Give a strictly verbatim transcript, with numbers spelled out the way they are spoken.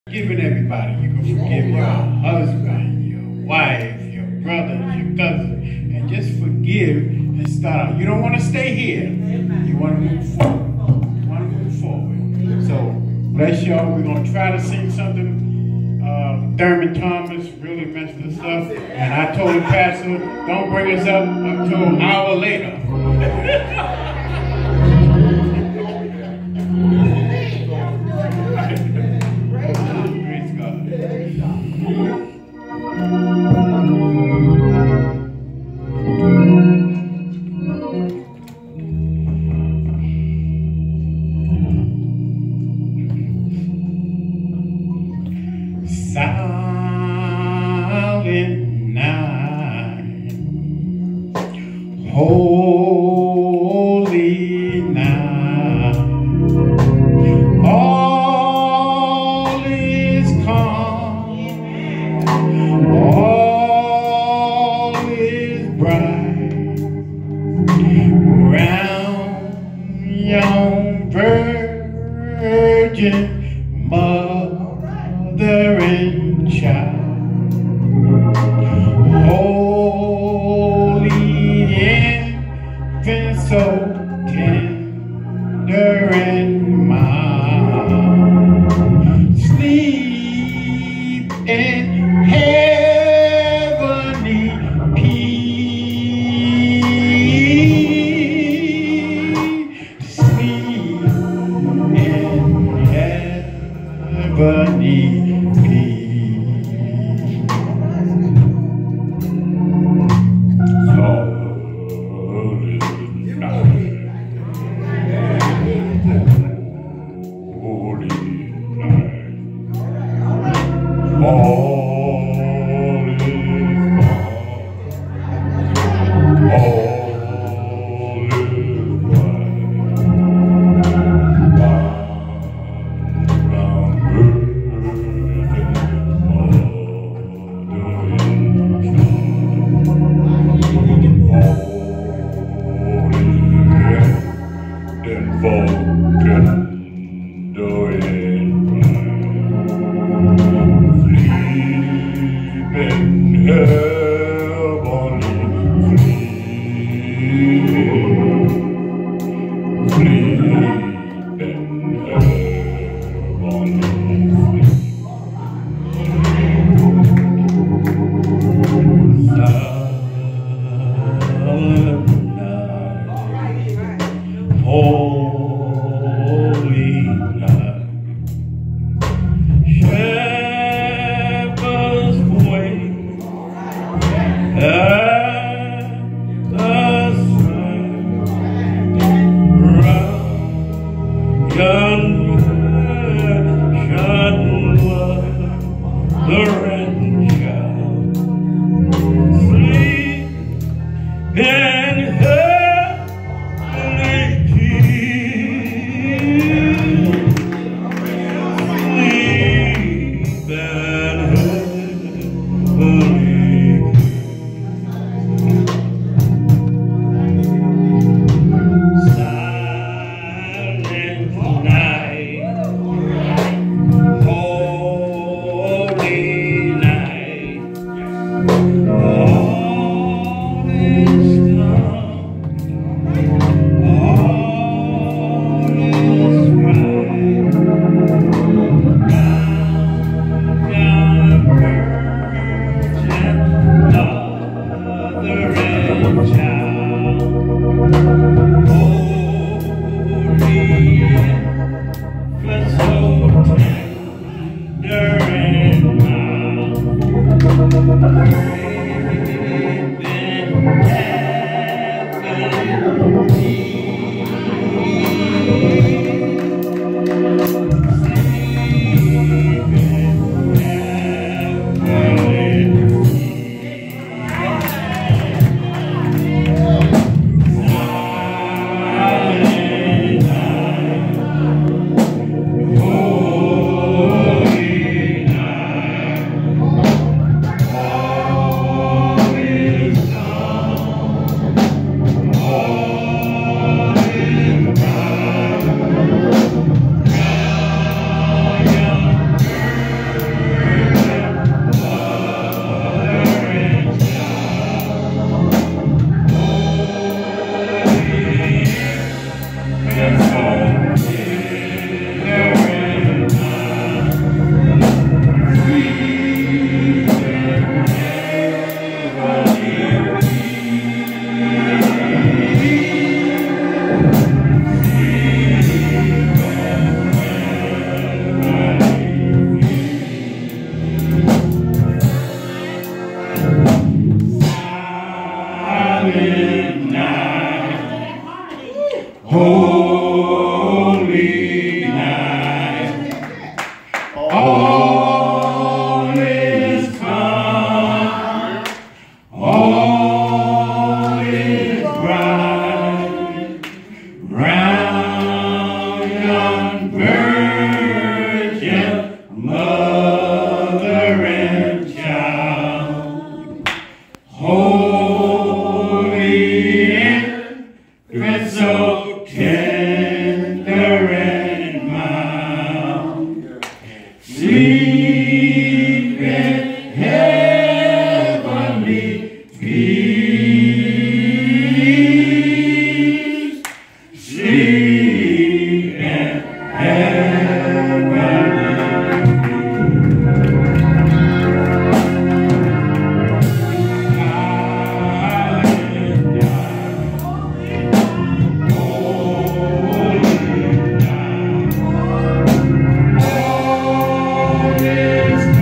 Forgiving everybody. You can forgive your husband, your wife, your brothers, your cousins, and just forgive and start out. You don't want to stay here. You want to move forward. You want to move forward. So, bless y'all. We're going to try to sing something. Uh, Thurman Thomas really messed us up. And I told the pastor, don't bring us up until an hour later. Silent night, holy night, all is calm, all is bright, round yon virgin mother and child. Holy infant, so tender and mild, sleep in heavenly peace, sleep in heavenly peace. Sleep in heavenly peace. Sleep in heavenly peace.